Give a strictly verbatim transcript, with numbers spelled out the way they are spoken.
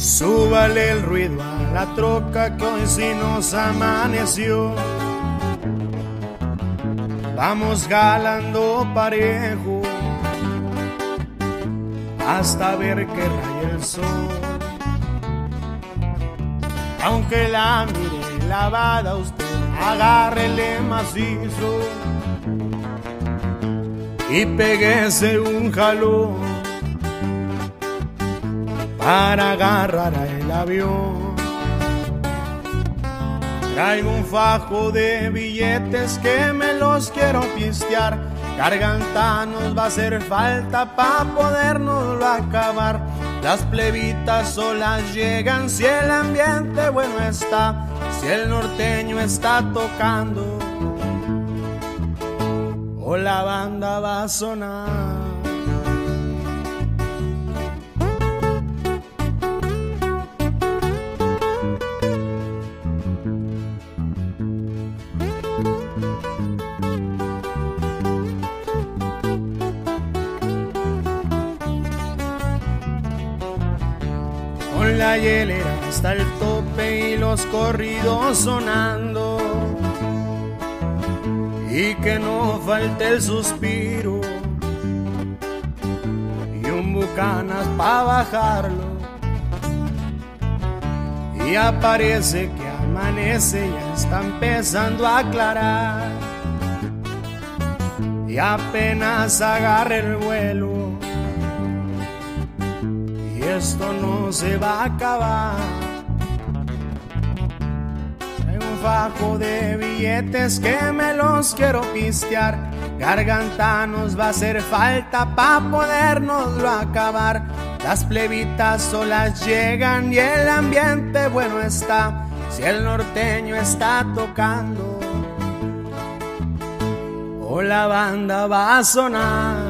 Súbale el ruido a la troca que hoy sí nos amaneció. Vamos jalando parejo hasta ver que raya el sol. Aunque la mire lavada, usted agárrele macizo y péguese un jalón para agarrar el avión. Traigo un fajo de billetes que me los quiero pistear. Garganta nos va a hacer falta pa' podernoslo acabar. Las plebitas solas llegan si el ambiente bueno está, si el norteño está tocando o la banda va a sonar. Con la hielera hasta el tope y los corridos sonando, y que no falte el suspiro y un bucanas pa' bajarlo. Y aparece que amanece, ya está empezando a aclarar, y apenas agarra el vuelo y esto no se va a acabar. Traigo un fajo de billetes que me los quiero pistear. Garganta nos va a hacer falta pa' podernoslo acabar. Las plebitas solas llegan y el ambiente bueno está, si el norteño está tocando o la banda va a sonar.